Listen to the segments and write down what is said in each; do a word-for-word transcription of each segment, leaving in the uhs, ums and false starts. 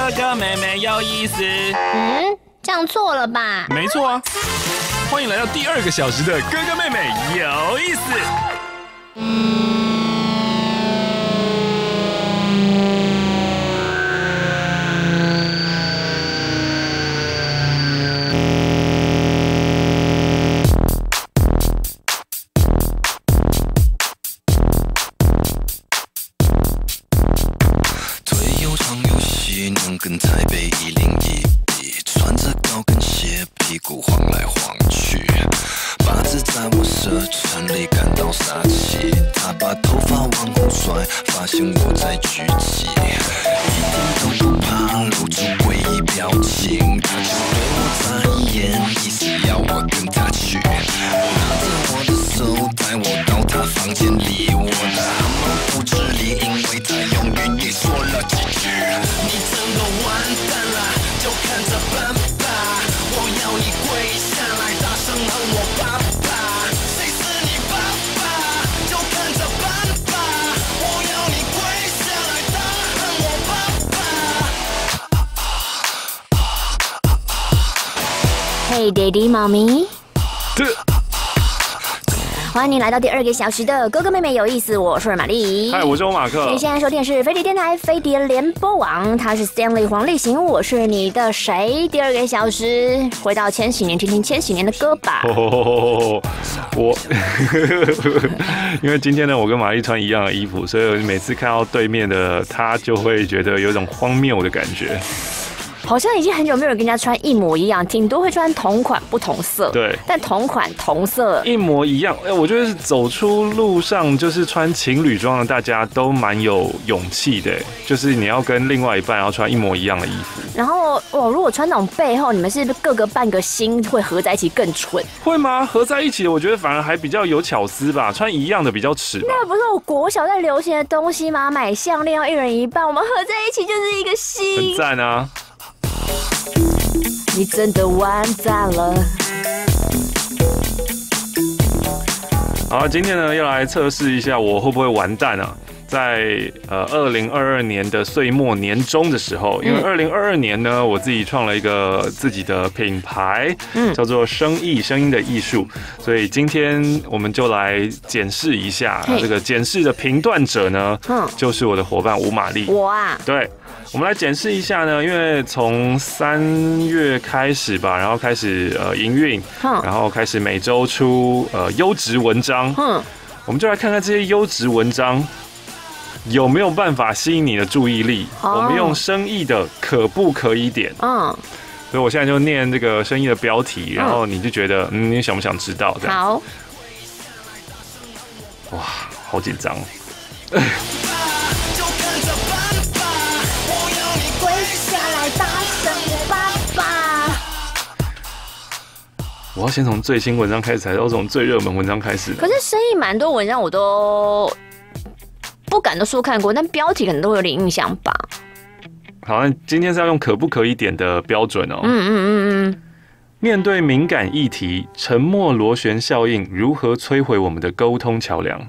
哥哥妹妹有意思。 嗯，这样错了吧？ 没错啊，欢迎来到第二个小时的哥哥妹妹有意思。 跟台北一零一比，穿着高跟鞋，屁股晃来晃去。八字在我射程里感到杀气，他把头发往后甩，发现我在举起，一点都不怕露出诡异表情。他就对我眨一眼，意思要我跟他去，拿着我的手带我到他房间里，我的汗毛不直立，因为他永远也说了几句。你真的完蛋了，就看着办吧！我要你跪下来，大声喊我爸爸。谁是你爸爸？就看着办吧！我要你跪下来，大喊我爸爸。 嘿，弟弟妈咪。 这欢迎您来到第二个小时的哥哥妹妹有意思，我是玛丽。 嗨，我是欧马克。 你现在收听的是飞碟电台飞碟联播网，他是 Stanley 黄立行，我是你的谁？第二个小时回到千禧年，听听千禧年的歌吧。 哦，我因为今天呢，我跟玛丽穿一样的衣服，所以每次看到对面的她，就会觉得有一种荒谬的感觉。 好像已经很久没有人跟人家穿一模一样，顶多会穿同款不同色。 对， 但同款同色一模一样。哎，我觉得是走出路上就是穿情侣装的，大家都蛮有勇气的。就是你要跟另外一半要穿一模一样的衣服。 然后哇，如果穿那种背后，你们是不是各个半个心会合在一起更蠢？ 会吗？合在一起，我觉得反而还比较有巧思吧。穿一样的比较耻吧。 那不是我国小在流行的东西吗？买项链要一人一半，我们合在一起就是一个心， 很赞啊！ 你真的完蛋了。 好，今天呢要来测试一下我会不会完蛋啊？在呃二零二二年的岁末年终的时候，因为二零二二年呢，我自己创了一个自己的品牌，嗯，叫做声艺声音的艺术，所以今天我们就来检视一下这个检视的评断者呢，嗯，就是我的伙伴吴玛丽。 我啊， 对。我们来检视一下呢，因为从三月开始吧，然后开始呃营运，然后开始每周出呃优质文章，嗯，我们就来看看这些优质文章有没有办法吸引你的注意力。哦、我们用声艺的可不可以点，嗯，所以我现在就念这个声艺的标题，然后你就觉得嗯，你想不想知道？这样好， 哇，好紧张。我要先从最新文章开始，还是要从最热门文章开始？ 可是生意蛮多文章我都不敢都说看过，但标题可能都有点印象吧。 好，那今天是要用可不可以点的标准哦。 嗯嗯嗯嗯。 面对敏感议题，沉默螺旋效应如何摧毁我们的沟通桥梁？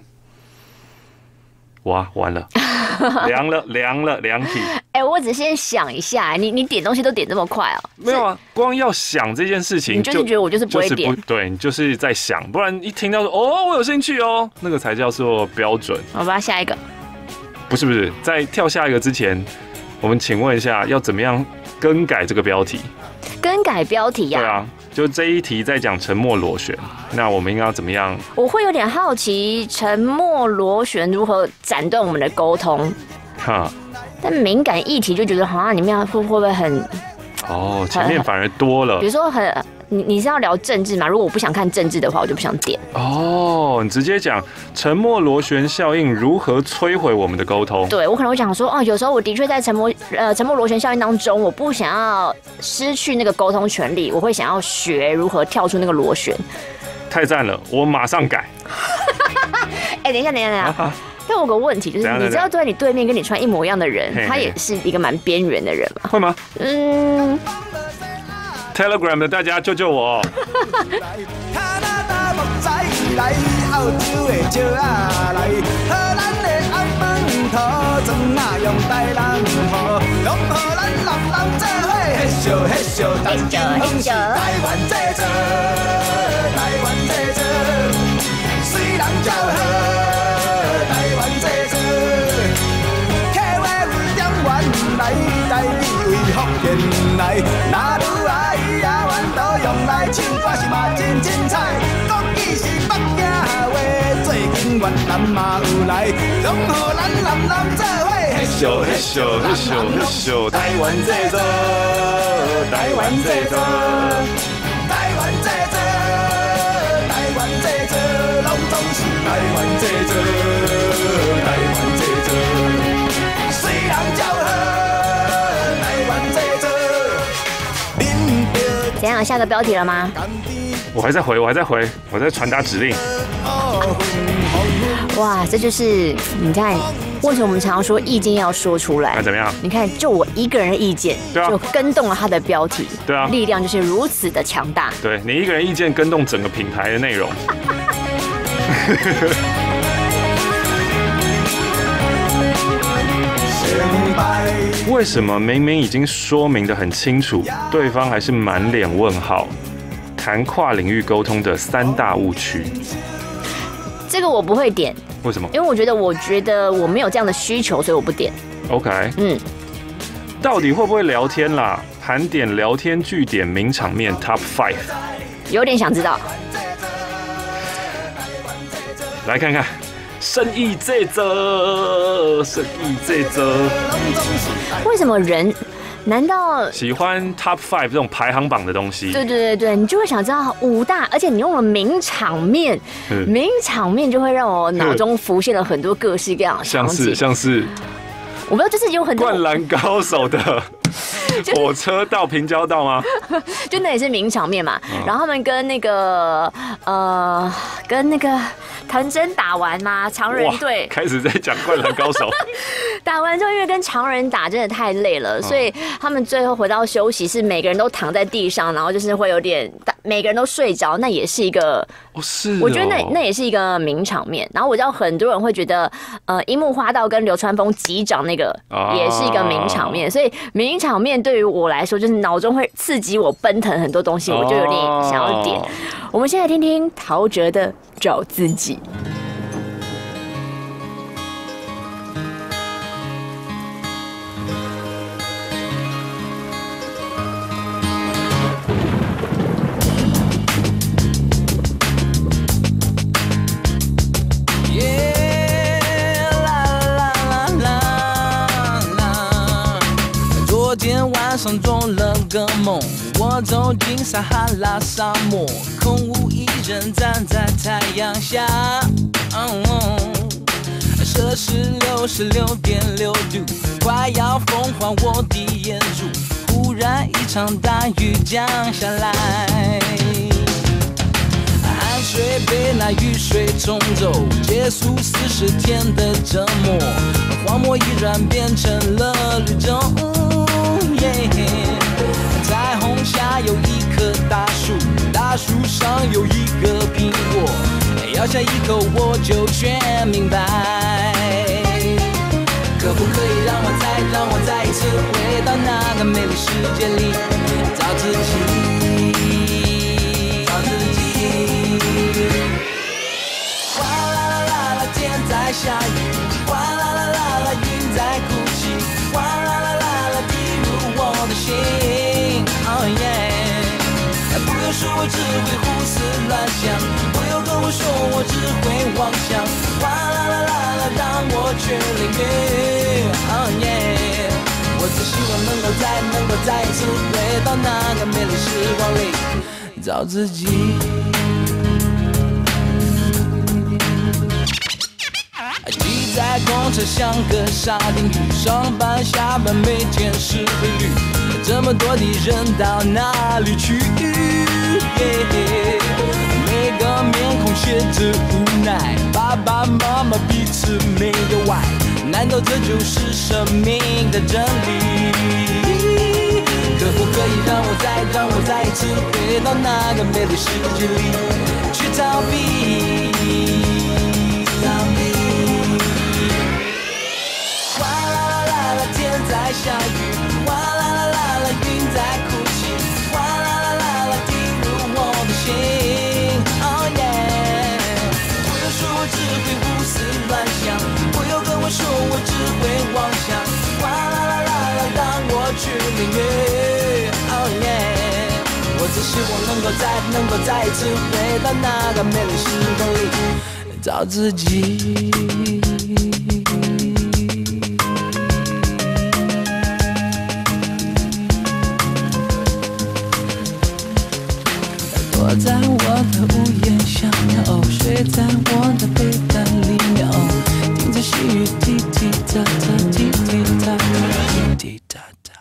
哇，完了，凉了，凉了，凉体。 哎、欸，我只先想一下，你你点东西都点这么快哦、喔？ 没有啊，光要想这件事情， 你就是觉得我就是不会点， 就是、对你就是在想，不然一听到说哦，我有兴趣哦，那个才叫做标准。 好吧，下一个。 不是不是，在跳下一个之前，我们请问一下，要怎么样更改这个标题？ 更改标题呀、啊？ 对啊。就这一题在讲沉默螺旋，那我们应该要怎么样？ 我会有点好奇，沉默螺旋如何斩断我们的沟通？哈，但敏感议题就觉得好像里面会会不会很…… 哦，前面反而多了。 比如说很，你你是要聊政治吗？如果我不想看政治的话，我就不想点。 哦，你直接讲沉默螺旋效应如何摧毁我们的沟通？ 对，我可能会讲说，哦，有时候我的确在沉默呃沉默螺旋效应当中，我不想要失去那个沟通权利，我会想要学如何跳出那个螺旋。 太赞了，我马上改。 哎、欸，等一下，等一下，等一下。但我有个问题，就是你知道坐在你对面跟你穿一模一样的人，他也是一个蛮边缘的人吗？ 会吗？ 嗯。 Telegram 的大家救救我！ 咻嘿咻，当今风是台湾制造，台湾制造，水人叫好，台湾制造。客话有点原来，台美为福建来，哪有阿姨阿阮都用来唱歌是嘛真精彩。国语是北京话，最近越南嘛有来，拢予咱南南做伙。嘿咻嘿咻嘿咻嘿咻，台湾制造，台湾制造，台湾制造，台湾制造，拢总是台湾制造，台湾制造，水人叫好，台湾制造。 怎样？下个标题了吗？ 我还在回，我还在回，我在传达指令。 哇，这就是你看，为什么我们常常说意见要说出来？ 那怎么样？ 你看，就我一个人的意见， 对啊， 就跟动了他的标题， 对啊， 力量就是如此的强大。 对你一个人意见跟动整个品牌的内容。为什么明明已经说明得很清楚，对方还是满脸问号？谈跨领域沟通的三大误区。 这个我不会点， 为什么？ 因为我觉得，我觉得我没有这样的需求，所以我不点。 OK， 嗯，到底会不会聊天啦？盘点聊天据点名场面 Top Five， 有点想知道。 来看看。生意这则，生意这则， 为什么人？难道喜欢 Top Five 这种排行榜的东西？ 对对对对，你就会想知道五大，而且你用了名场面，名场面就会让我脑中浮现了很多各式各样的场景， 像是像是， 我不知道，就是有很多灌篮高手的火车到平交道吗？ 就那也是名场面嘛。嗯、然后他们跟那个呃，跟那个藤真打完嘛，常人队开始在讲灌篮高手。 打完之后，因为跟常人打真的太累了，所以他们最后回到休息室，每个人都躺在地上，然后就是会有点，每个人都睡着，那也是一个， 哦是哦， 我觉得那那也是一个名场面。然后我知道很多人会觉得，呃，樱木花道跟流川枫击掌那个也是一个名场面，所以名场面对于我来说，就是脑中会刺激我奔腾很多东西，我就有点想要点。我们先来听听陶喆的《找自己》。 晚上做了个梦，我走进撒哈拉沙漠，空无一人站在太阳下。摄氏六十六点六度，快要风化我的眼珠。忽然一场大雨降下来，汗水被那雨水冲走，结束四十天的折磨。荒漠已然变成了绿洲。彩虹下有一棵大树，大树上有一个苹果，咬下一口我就全明白。可不可以让我再让我再一次回到那个美丽世界里，找自己，找自己。哗啦啦啦啦，天在下雨，哗啦啦啦啦，云在哭泣，哗啦啦啦啦，滴入我的心。Oh yeah， 不要说我只会胡思乱想，不要跟我说我只会妄想，哗啦啦啦啦，让我去淋雨。Oh yeah， 我只希望能够再能够再一次回到那个美丽时光里，找自己。挤在公车像个沙丁鱼，上班下班每天是规律，这么多的人到哪里去？ yeah， 每个面孔写着无奈，爸爸妈妈彼此没有爱，难道这就是生命的真理？可不可以让我再让我再一次回到那个美丽世界里去逃避？逃避。哗啦啦啦啦，天在下雨，哗啦啦啦啦，云在哭。 希望能够再能够再一次回到那个美丽时光里找自己。躲在我的屋檐下面，睡在我的被单里面，听着细雨滴滴答答，滴滴答答，滴滴答答。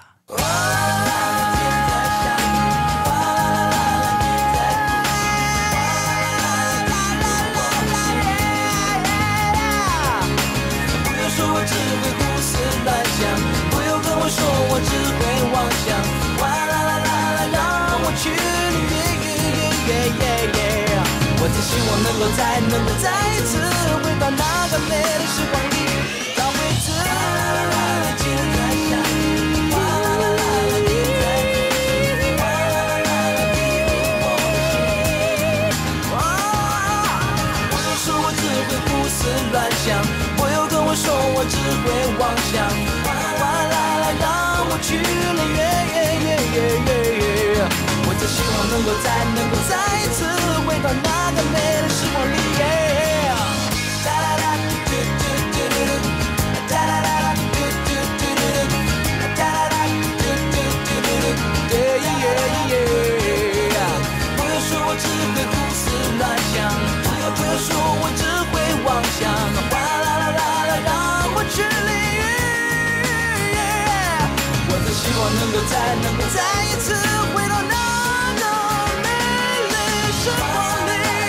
不要说我只会胡思乱想，不要跟我说我只会妄想，哇啦啦啦啦，让我去旅游。我只希望能够再能够再一次回到那个美丽时光里，找回自己的开想。哇啦啦啦啦，你在哇啦啦啦啦，你我的心。哇，不要说我只会胡思乱想，不要跟我说我只会妄想。哇啦啦啦，让我去了耶耶耶耶耶耶。我只希望能够再能够再一次回到那个美丽时光里。哒啦啦嘟嘟嘟嘟嘟，哒啦啦啦嘟嘟嘟嘟嘟，哒啦啦嘟嘟嘟嘟嘟，耶耶耶。不要说我只会胡思乱想，不要不要说我只会妄想，哗啦啦啦啦，让我去淋雨。我只希望能够再能够再一次回到那个美丽时光里。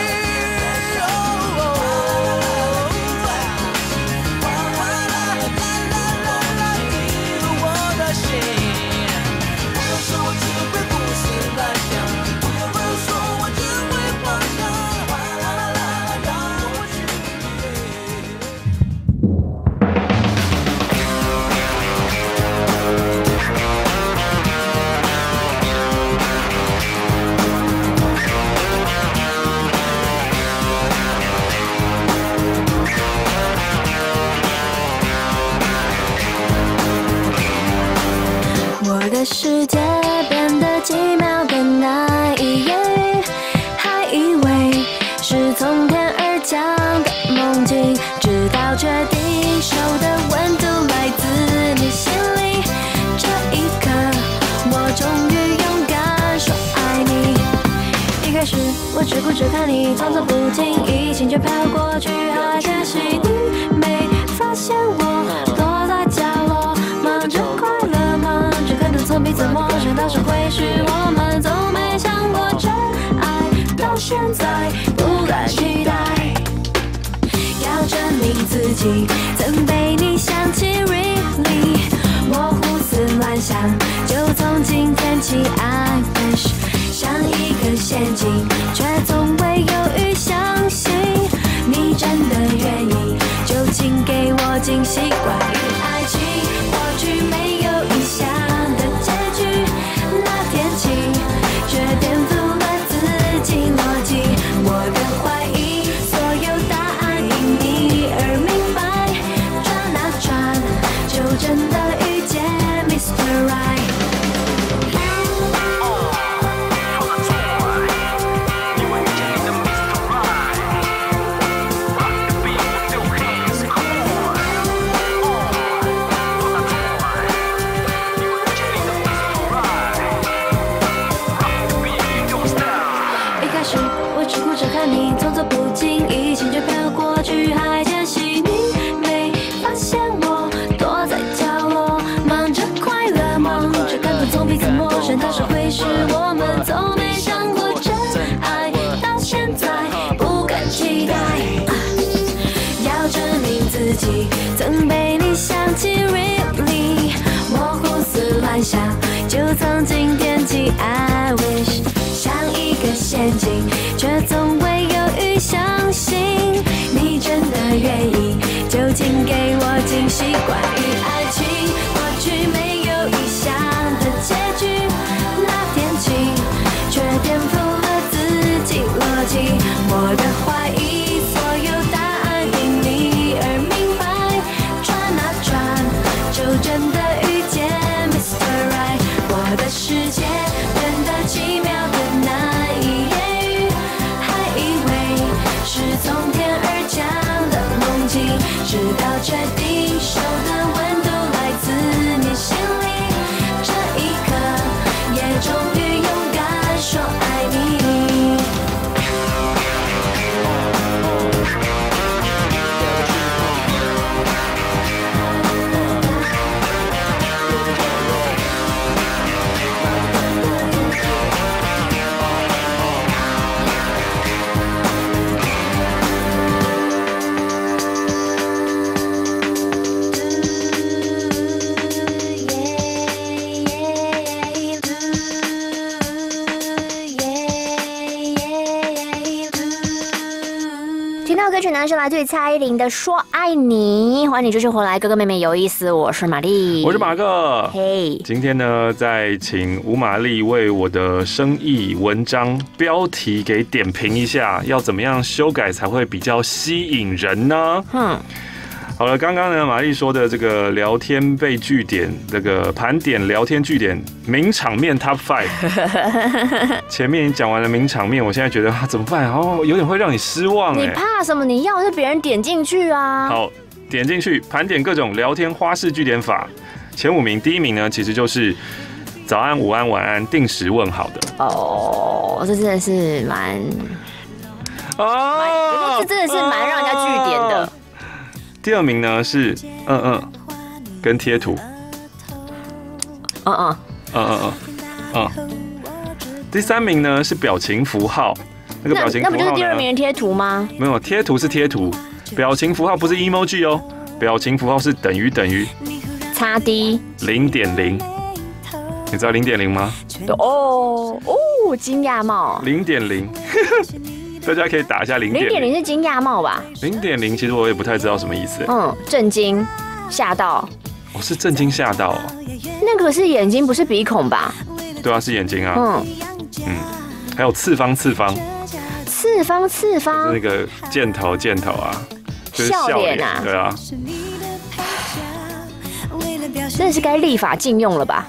世界变得奇妙的那一夜，还以为是从天而降的梦境，直到确定手的温度来自你心里，这一刻我终于勇敢说爱你。一开始我只顾着看你，装作不经意，心却飘过去，还可惜你没发现我躲在角落，忙着快乐，忙着可能从彼此陌生到是会是我们，从没想过真爱，到现在不敢期待，要证明自己曾被你想起 really， 我胡思乱想，就从今天起 I wish， 像一个陷阱，却从未犹豫相信你真的愿意，就请给我惊喜。关于爱情，过去没有预想的结局，那天起却颠覆了自己逻辑，我的怀疑所有答案因你而明白，转啊转就真的遇见 Mister Right。你装作不经意，心却飘过去，还间隙你没发现我躲在角落，忙着快乐，忙着感动，从彼此陌生到是会是我们，从没想过真爱，到现在不敢期待，啊、要证明自己曾被你想起 really， 我胡思乱想，就从今天起 I wish， 像一个陷阱，却从未犹豫相信你真的愿意，就请给我惊喜。关于爱情，过去没有预想的结局，那天起却颠覆了自己逻辑，我的怀疑所有答案因你而明白，转啊转就真的遇见 Mister Right， 我的世界变得奇妙的那呢是来自于蔡依林的《说爱你》，欢迎你继续回来，哥哥妹妹有意思，我是玛丽， 我是马克。 嘿， hey. 今天呢，再请吴玛丽为我的生意文章标题给点评一下，要怎么样修改才会比较吸引人呢？嗯。好了，刚刚呢，玛丽说的这个聊天被句点，这个盘点聊天句点名场面 Top Five， 前面讲完了名场面，我现在觉得、啊、怎么办？哦，有点会让你失望。 你怕什么？你要是别人点进去啊。 好，点进去盘点各种聊天花式句点法，前五名，第一名呢其实就是早安、午安、晚安，定时问好的。 哦，这真的是蛮哦，这真的是蛮让人家句点的。 第二名呢是嗯嗯跟贴图， 嗯嗯嗯嗯嗯嗯。第三名呢是表情符号，那个表情符号那, 那不就是第二名的贴图吗？ 没有，贴图是贴图，表情符号不是 emoji 哦，表情符号是等于等于叉 D 零点零，你知道零点零吗？ 哦哦，惊讶帽零点零。大家可以打一下零点零。 零点零是惊讶帽吧？ 零点零其实我也不太知道什么意思。 嗯，震惊、吓到。 我、哦、是震惊吓到、哦。 那个是眼睛，不是鼻孔吧？ 对啊，是眼睛啊。嗯嗯，还有次方次方。 次方次方。 那个箭头箭头啊，就是笑脸啊。对啊。 真的是该立法禁用了吧？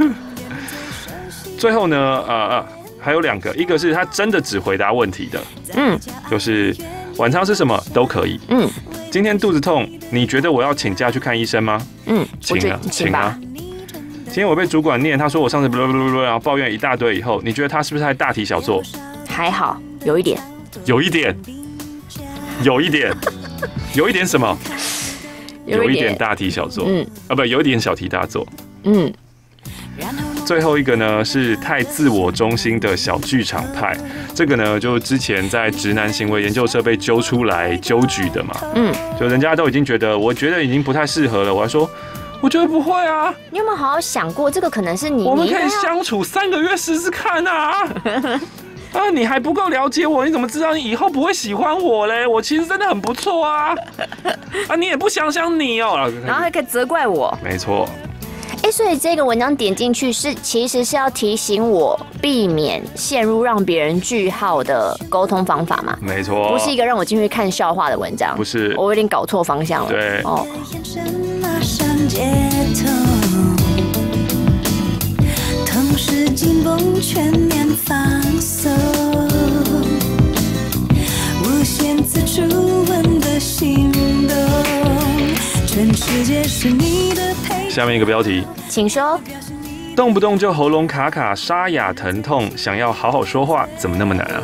最后呢，呃呃。还有两个，一个是他真的只回答问题的，嗯，就是晚餐吃什么都可以，嗯，今天肚子痛，你觉得我要请假去看医生吗？嗯，请啊，请啊。今天我被主管念，他说我上次不不不不，然后抱怨一大堆以后，你觉得他是不是还大题小做？ 还好，有一点， 有一点，有一点，有一点什么？有一点大题小做，嗯，啊不，有一点小题大做，嗯。最后一个呢是太自我中心的小剧场派，这个呢就之前在直男行为研究社被揪出来揪举的嘛，嗯，就人家都已经觉得，我觉得已经不太适合了，我还说，我觉得不会啊。 你有没有好好想过，这个可能是你， 我们可以相处三个月试试看啊。啊，你还不够了解我，你怎么知道你以后不会喜欢我嘞？我其实真的很不错啊。啊，你也不想想你哦， 然后还可以责怪我， 没错。 哎，所以这个文章点进去是，其实是要提醒我避免陷入让别人句号的沟通方法嘛？ 没错， 不是一个让我进去看笑话的文章。 不是， 我有点搞错方向了。 对，哦。同时紧绷，全面放松，无限自主稳的心动，全世界是你的陪。下面一个标题， 请说。 动不动就喉咙卡卡、沙哑疼痛，想要好好说话，怎么那么难啊？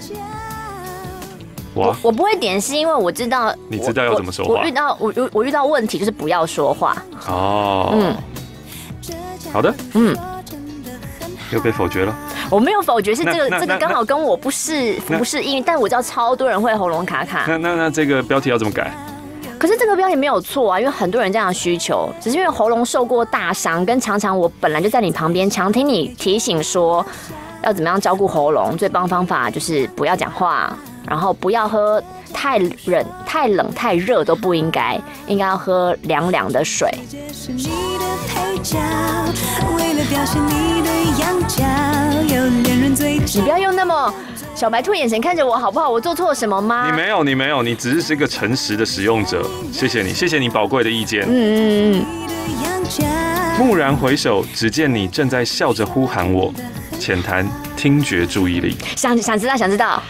我我不会点，是因为我知道， 你知道要怎么说话。 我, 我遇到我我遇到问题就是不要说话。 哦，嗯，好的，嗯，又被否决了。 我没有否决，是这个这个刚好跟我不适不适应，但我知道超多人会喉咙卡卡。 那那那这个标题要怎么改？ 可是这个标题没有错啊，因为很多人这样的需求，只是因为喉咙受过大伤，跟常常我本来就在你旁边，常听你提醒说要怎么样照顾喉咙，最棒方法就是不要讲话，然后不要喝太冷、太冷、太热都不应该，应该要喝凉凉的水。你不要用那么小白兔眼神看着我好不好？我做错什么吗？ 你没有，你没有，你只是是一个诚实的使用者。谢谢你，谢谢你宝贵的意见。嗯嗯嗯。蓦然回首，只见你正在笑着呼喊我，浅谈听觉注意力。 想想知道，想知道。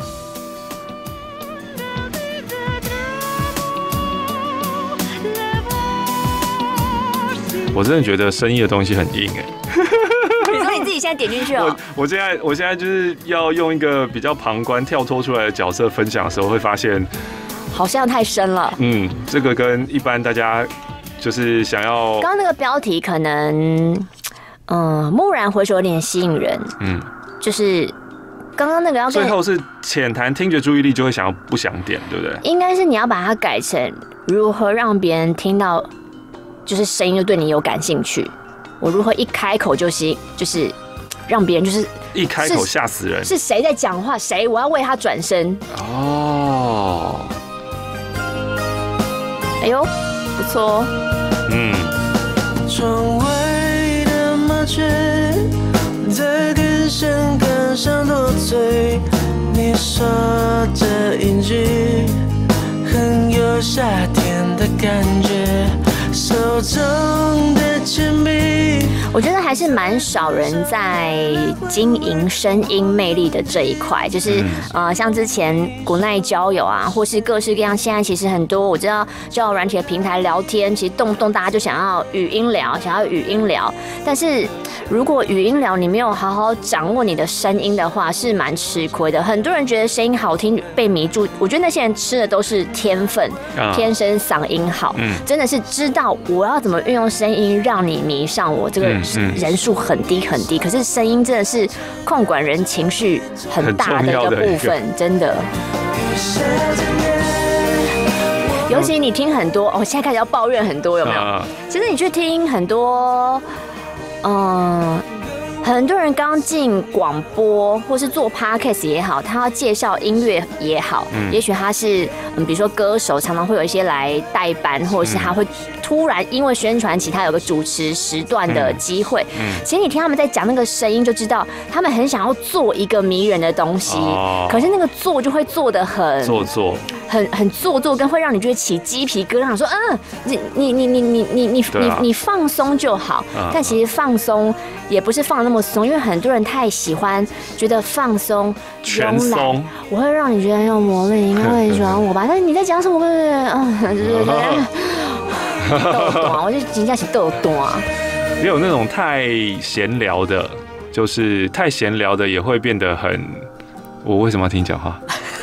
我真的觉得生意的东西很硬哎、欸。 你说你自己现在点进去哦？ 我我现在我现在就是要用一个比较旁观跳脱出来的角色分享的时候，会发现好像太深了。嗯， 这个跟一般大家就是想要刚刚那个标题可能嗯蓦然回首有点吸引人。嗯，就是刚刚那个要最后是浅谈听觉注意力，就会想要不想点，对不对？ 应该是你要把它改成如何让别人听到。就是声音就对你有感兴趣，我如何一开口就是就是让别人就是一开口吓死人， 是谁在讲话？谁？我要为他转身。哦， 哎呦，不错哦。 嗯。窗外的麻雀在电线杆上多嘴，你说这一句很有夏天的感觉，手中的铅笔。 我觉得还是蛮少人在经营声音魅力的这一块，就是呃，像之前国内交友啊，或是各式各样，现在其实很多我知道交友软体的平台聊天，其实动不动大家就想要语音聊，想要语音聊，但是如果语音聊你没有好好掌握你的声音的话，是蛮吃亏的。很多人觉得声音好听被迷住，我觉得那些人吃的都是天分，天生嗓音好，真的是知道我要怎么运用声音让你迷上我，这个人数很低很低。可是声音真的是控管人情绪很大的一个部分，真的。尤其你听很多，哦，现在开始要抱怨很多，有没有？其实你去听很多。嗯，很多人刚进广播或是做 podcast 也好，他要介绍音乐也好，嗯、也许他是嗯，比如说歌手，常常会有一些来代班，或者是他会突然因为宣传期，他有个主持时段的机会。嗯，其实你听他们在讲那个声音，就知道他们很想要做一个迷人的东西，哦、可是那个做就会做得很做作。 很很做作，跟会让你觉得起鸡皮疙瘩，说嗯，你你你你你你你你你放松就好。但其实放松也不是放那么松，因为很多人太喜欢觉得放松、 全松， 我会让你觉得很有魔力，你应该会很喜欢我吧？但是你在讲什么？嗯，就是豆短，我就人家是豆短。 也有那种太闲聊的，就是太闲聊的也会变得很。我为什么要听你讲话？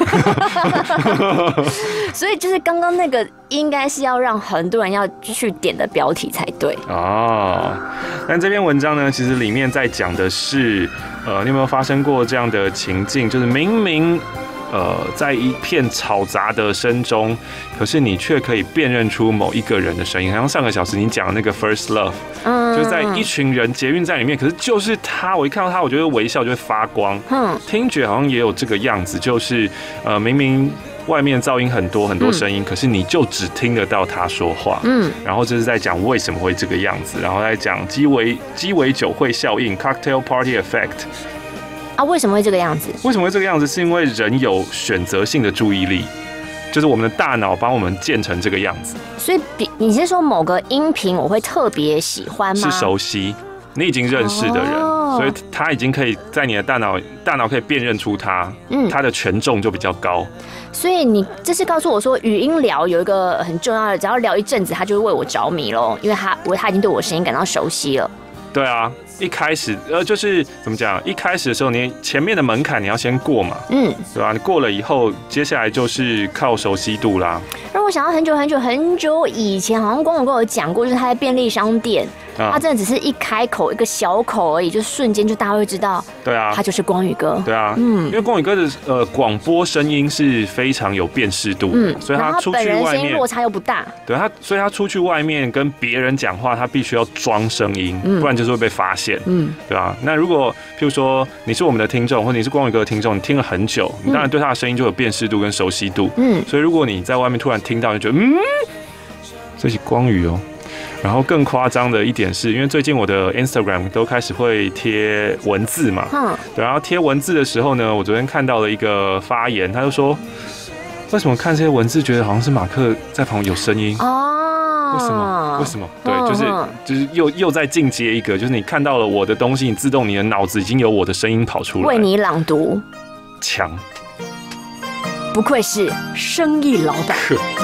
所以就是刚刚那个应该是要让很多人要去点的标题才对哦。但这篇文章呢，其实里面在讲的是，呃，你有没有发生过这样的情境？就是明明呃在一片嘈杂的声中，可是你却可以辨认出某一个人的声音。好像上个小时你讲的那个 First Love， 嗯，就是在一群人捷运站里面，可是就是他，我一看到他，我觉得微笑就会发光。嗯，听觉好像也有这个样子，就是呃明明外面噪音很多很多声音，嗯、可是你就只听得到他说话。嗯，然后这是在讲为什么会这个样子，然后在讲鸡尾鸡尾酒会效应 （Cocktail Party Effect）。 啊，为什么会这个样子？ 为什么会这个样子？是因为人有选择性的注意力，就是我们的大脑帮我们建成这个样子。 所以，你是说某个音频我会特别喜欢吗？ 是熟悉，你已经认识的人，哦、所以他已经可以在你的大脑大脑可以辨认出他，嗯，他的权重就比较高。 所以你这是告诉我说，语音聊有一个很重要的，只要聊一阵子，他就会为我着迷咯，因为他我他已经对我声音感到熟悉了。 对啊，一开始呃就是怎么讲？一开始的时候，你前面的门槛你要先过嘛，嗯，对吧？你过了以后，接下来就是靠熟悉度啦。 让我想到很久很久很久以前，好像光我跟我讲过，就是他在便利商店。他真的只是一开口一个小口而已，就瞬间就大家会知道，对啊，他就是光宇哥， 对啊，嗯，因为光宇哥的呃广播声音是非常有辨识度，嗯，所以他出去外面，然后他本人声音落差又不大， 对他，所以他出去外面跟别人讲话，他必须要装声音，嗯、不然就是会被发现，嗯，对吧？那如果譬如说你是我们的听众，或者你是光宇哥的听众，你听了很久，你当然对他的声音就有辨识度跟熟悉度，嗯，所以如果你在外面突然听到，你就觉得嗯，这是光宇哦。然后更夸张的一点是，因为最近我的 Instagram 都开始会贴文字嘛，嗯，对，然后贴文字的时候呢，我昨天看到了一个发言，他就说，为什么看这些文字觉得好像是马克在旁边有声音？哦，为什么？为什么？对，就是就是又又在进阶一个，就是你看到了我的东西，你自动你的脑子已经有我的声音跑出来， 为你朗读， 强， 不愧是生意老板。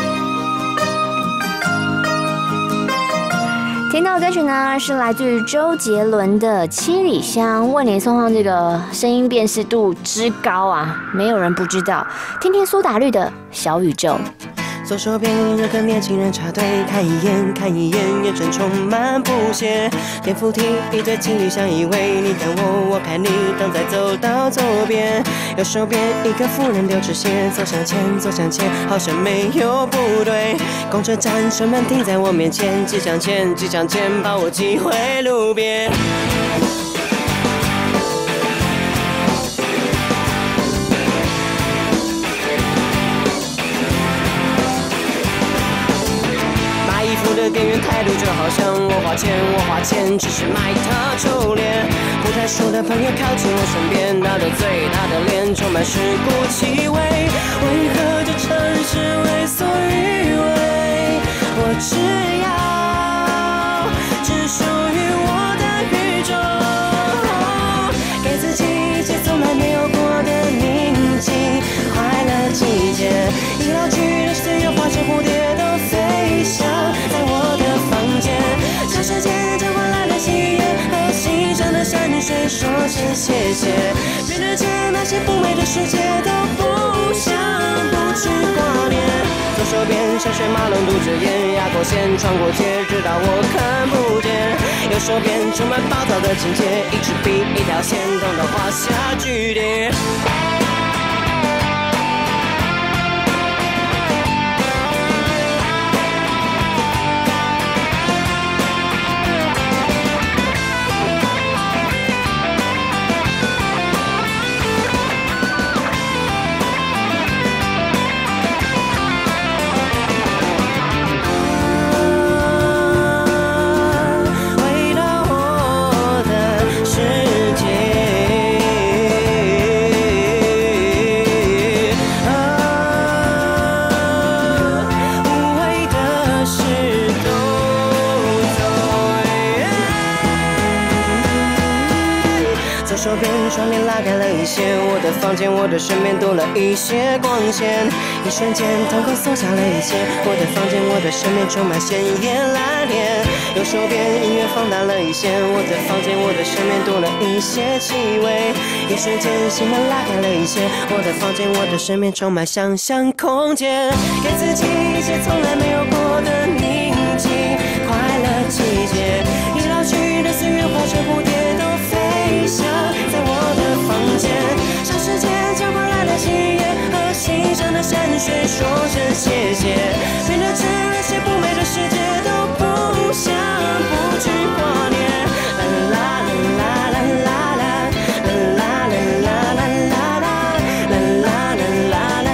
听到的歌曲呢，是来自于周杰伦的《七里香》，为你送上这个声音辨识度之高啊，没有人不知道。听听苏打绿的《小宇宙》。 左手边任何年轻人插队，看一眼看一眼，眼神充满不屑。电扶梯一对情侣相依偎，你看我我看你，等再走到左边。右手边一个妇人丢纸屑，走向前走向前，好像没有不对。公车站车门停在我面前，挤向前挤向前，把我挤回路边。 的根源态度，就好像我花钱，我花钱只是买他臭脸。不太熟的朋友靠近我身边，他的嘴，他的脸充满尸骨气味。为何这城市为所欲为？我只要只属于我的宇宙，给自己一切从来没有过的宁静快乐季节。已老去的岁月化成蝴蝶都飞翔在我的房间，向时间交换来的喜悦和牺牲的山水说声谢谢。面对着那些不美的世界都不想不去挂念。左手边小水马龙堵着眼，压口线穿过街，直到我看不见。右手边充满暴躁的情节，一支笔一条线，统统画下句点。手边窗帘拉开了一些，我的房间，我的身边多了一些光线。一瞬间，瞳孔缩小了一些，我的房间，我的身边充满鲜艳蓝天。右手边音乐放大了一些，我的房间，我的身边多了一些气味。一瞬间，心门拉开了一些，我的房间，我的身边充满想象空间。给自己一些从来没有过的宁静快乐季节。已老去的岁月化成蝴蝶都飞翔在我的房间，向世界交换来的喜悦和牺牲的山水说声谢谢。面对着那些不美的世界都不想不去挂念。啦啦啦啦啦啦啦啦啦啦啦啦啦啦啦啦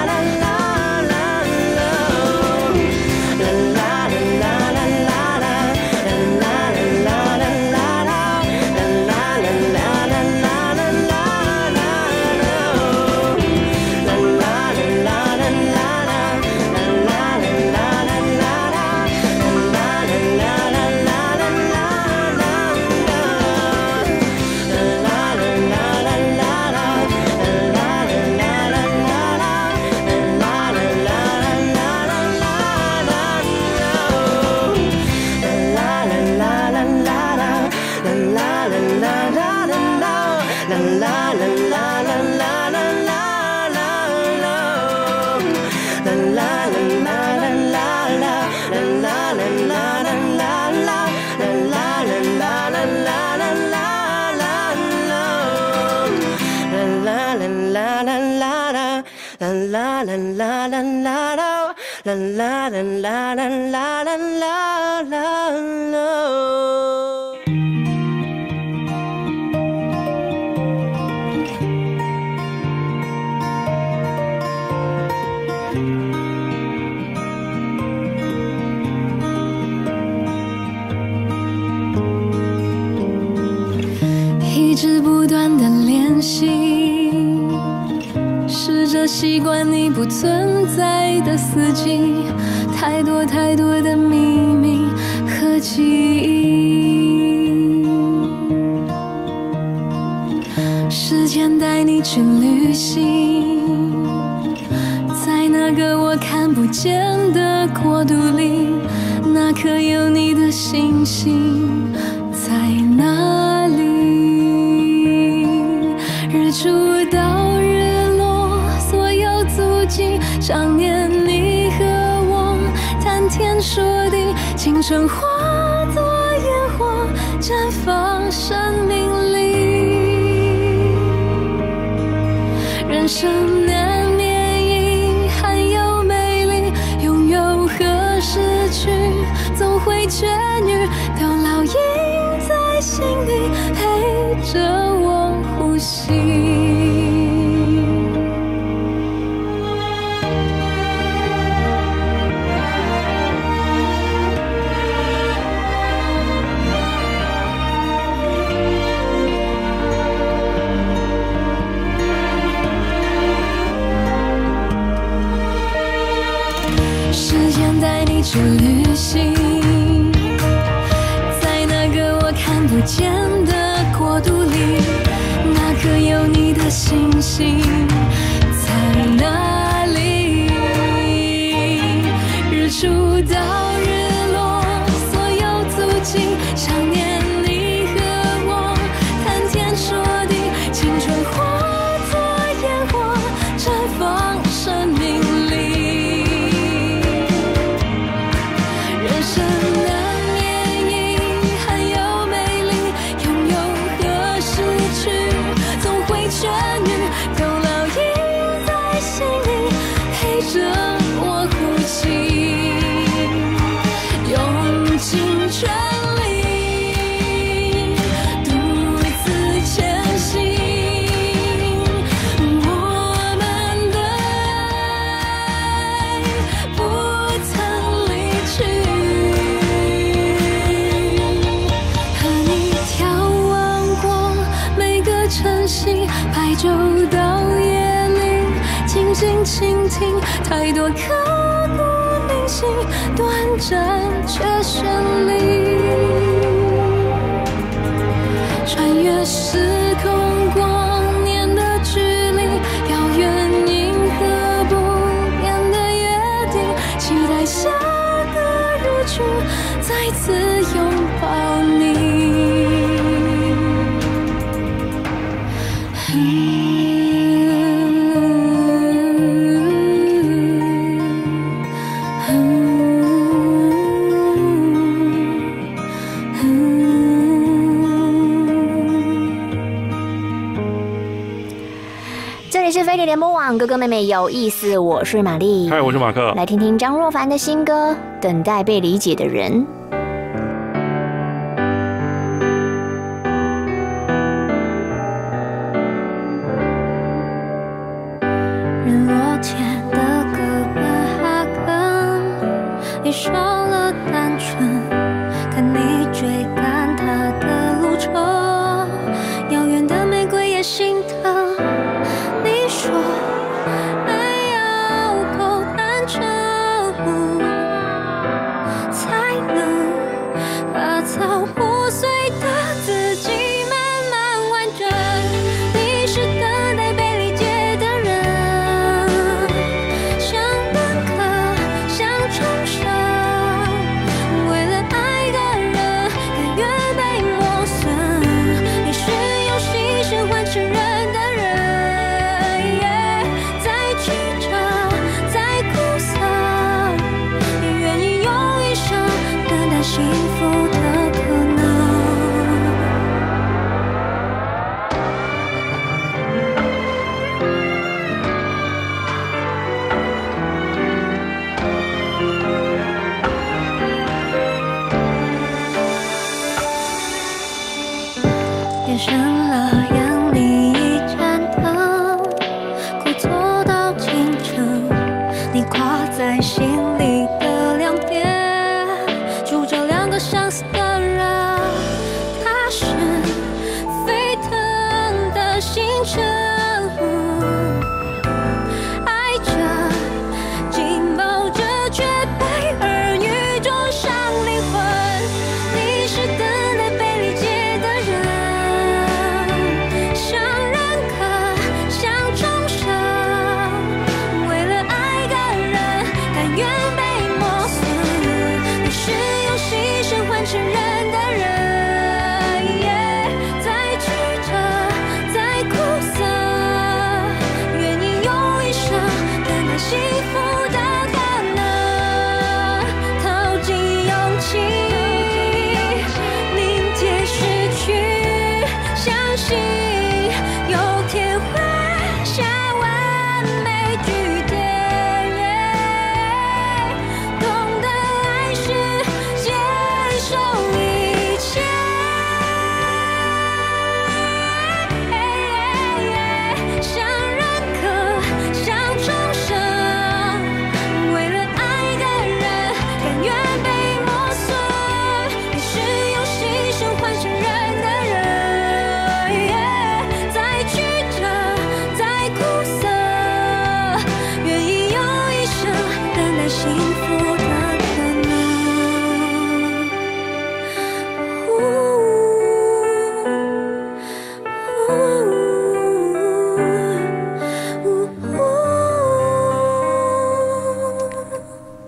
一直不断的练习，试着习惯你不存在的四季，太多太多的秘密和记忆。时间带你去旅行，在那个我看不见的国度里，那颗有你的星星在哪里？日出到日落，所有足迹，想念你和我谈天说地，青春化作烟火，绽放生命力。人生难免遗憾又美丽，拥有和失去总会痊愈，都烙印在心底，陪着我呼吸。 去旅行，在那个我看不见的国度里，那颗有你的星星在哪里？日出到日落，所有足迹，想念你和我，谈天说地，青春化作烟火，绽放生命里。人生难免遗憾有美丽，拥有和失去总会痊愈，都烙印在心里，陪着我呼吸。用尽全力，独自前行，我们的爱不曾离去。和你眺望过每个晨曦，白昼到夜里，静静倾听，太多刻骨铭心，短暂却绚丽。穿越时空光年的距离，遥远银河不变的约定，期待下个日出再次拥抱你。 这里是飞碟联播网，哥哥妹妹有意思，我是玛丽。 嗨，我是马克。 来听听张若凡的新歌《等待被理解的人》。 日落前的哥本哈根，你少了单纯，看你追赶他的路程，遥远的玫瑰也心疼。你说爱要够单纯，才能把草破碎的自己慢慢完整。你是等待被理解的人，像本科，像重生，为了爱的人甘愿被磨损。你是用牺牲换承认的人，再曲折，再苦涩，你愿意用一生等待幸福的可能。变成了眼里一盏灯，苦走到清晨，你挂在心里的两边，住着两个相似的人。它是沸腾的星辰，爱着紧抱着，却被耳语中伤灵魂。你是等待被理解的人，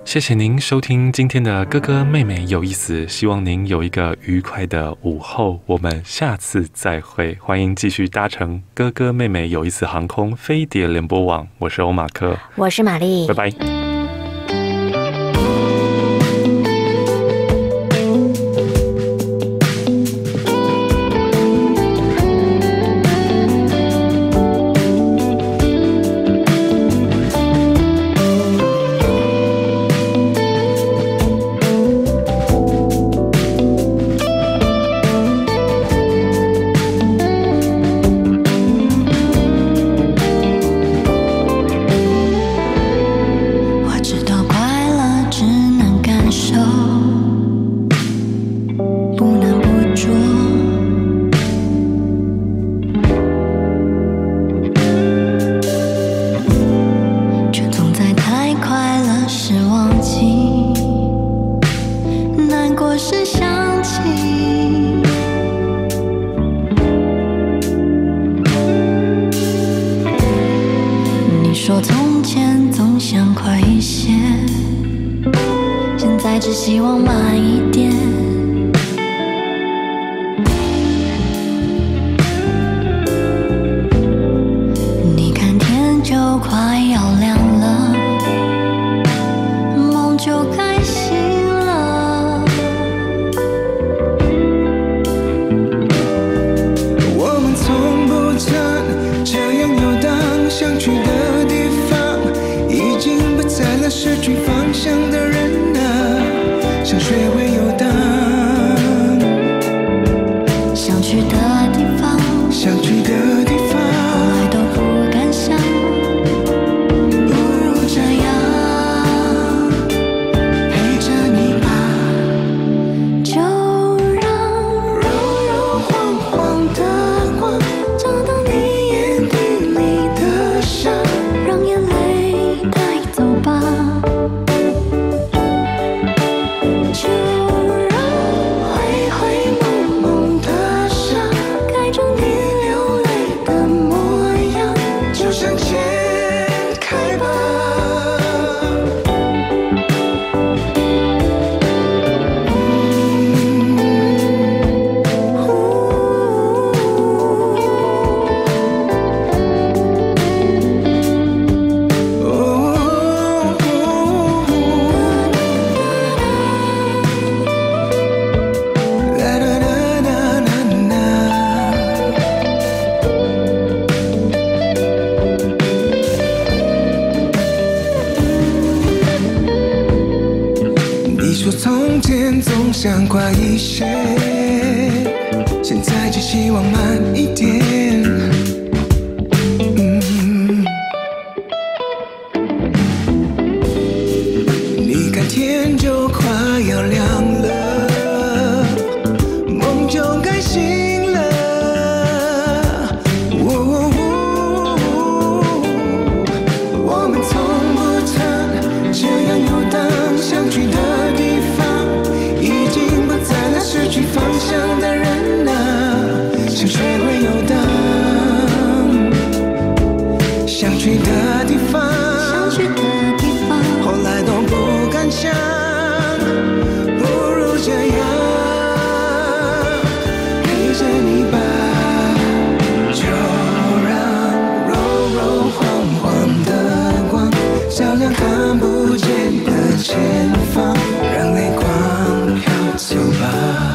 谢谢您收听今天的哥哥妹妹有意思，希望您有一个愉快的午后，我们下次再会。欢迎继续搭乘哥哥妹妹有意思航空飞碟联播网，我是欧马克， 我是玛丽， 拜拜。 说从前总想快一些，现在只希望慢一点。你看天就快要亮了，梦就该醒了。 我们从不曾这样游荡，想去的地方已经不在了，失去方向的人啊，想学会游荡。 想去的地方， 想去的地方， 后来都不敢想，不如这样陪着你吧，就让柔柔晃晃的光照到你眼底里的伤， 让眼泪带走吧，就让灰灰蒙蒙的沙盖住你流泪的模样，就向前开吧。你说从前总想快一些，现在只希望慢一点。嗯，你看天就快要亮了，梦就该醒了。哦我们从不曾这样游荡，想去的地方已经不在了，失去方向的人啊，想学会游荡。想去的地方， 想去的地方， 后来都不敢想，不如这样陪着你吧，就让柔柔晃晃的光照亮看不见的前方，让泪光飘走吧。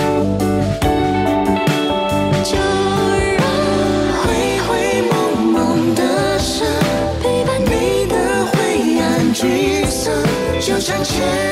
就让灰灰蒙蒙的沙陪伴你你的灰暗沮丧，就向前